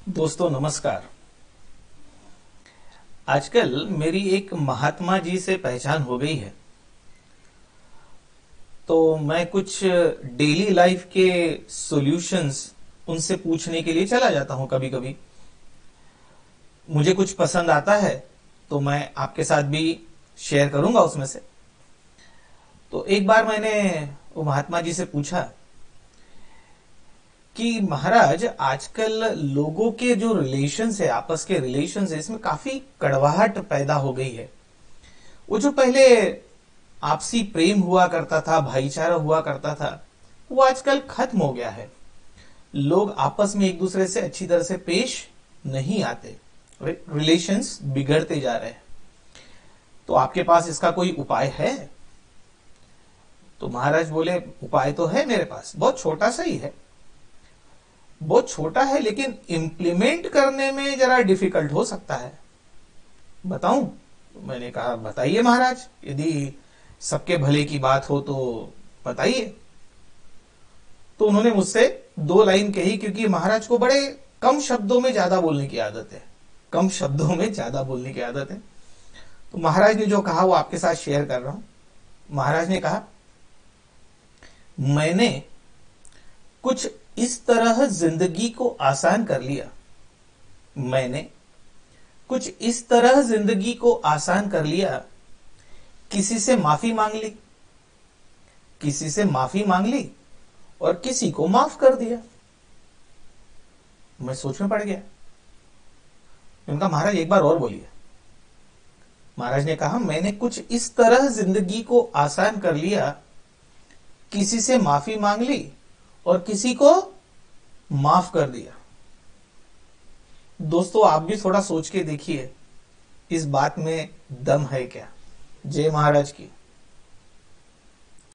दोस्तों नमस्कार। आजकल मेरी एक महात्मा जी से पहचान हो गई है, तो मैं कुछ डेली लाइफ के सॉल्यूशंस उनसे पूछने के लिए चला जाता हूं। कभी कभी मुझे कुछ पसंद आता है तो मैं आपके साथ भी शेयर करूंगा उसमें से। तो एक बार मैंने वो महात्मा जी से पूछा कि महाराज, आजकल लोगों के जो रिलेशंस है, आपस के रिलेशंस है, इसमें काफी कड़वाहट पैदा हो गई है। वो जो पहले आपसी प्रेम हुआ करता था, भाईचारा हुआ करता था, वो आजकल खत्म हो गया है। लोग आपस में एक दूसरे से अच्छी तरह से पेश नहीं आते, रिलेशंस बिगड़ते जा रहे हैं। तो आपके पास इसका कोई उपाय है? तो महाराज बोले, उपाय तो है मेरे पास, बहुत छोटा सा ही है। बहुत छोटा है लेकिन इंप्लीमेंट करने में जरा डिफिकल्ट हो सकता है। बताऊं? मैंने कहा बताइए महाराज, यदि सबके भले की बात हो तो बताइए। तो उन्होंने मुझसे 2 लाइन कही, क्योंकि महाराज को बड़े कम शब्दों में ज्यादा बोलने की आदत है। कम शब्दों में ज्यादा बोलने की आदत है। तो महाराज ने जो कहा वो आपके साथ शेयर कर रहा हूं। महाराज ने कहा, मैंने कुछ इस तरह जिंदगी को आसान कर लिया। मैंने कुछ इस तरह जिंदगी को आसान कर लिया, किसी से माफी मांग ली, किसी से माफी मांग ली और किसी को माफ कर दिया। मैं सोच में पड़ गया। उनका, महाराज एक बार और बोलिए। महाराज ने कहा, मैंने कुछ इस तरह जिंदगी को आसान कर लिया, किसी से माफी मांग ली और किसी को माफ कर दिया। दोस्तों आप भी थोड़ा सोच के देखिए, इस बात में दम है क्या? जय महाराज की।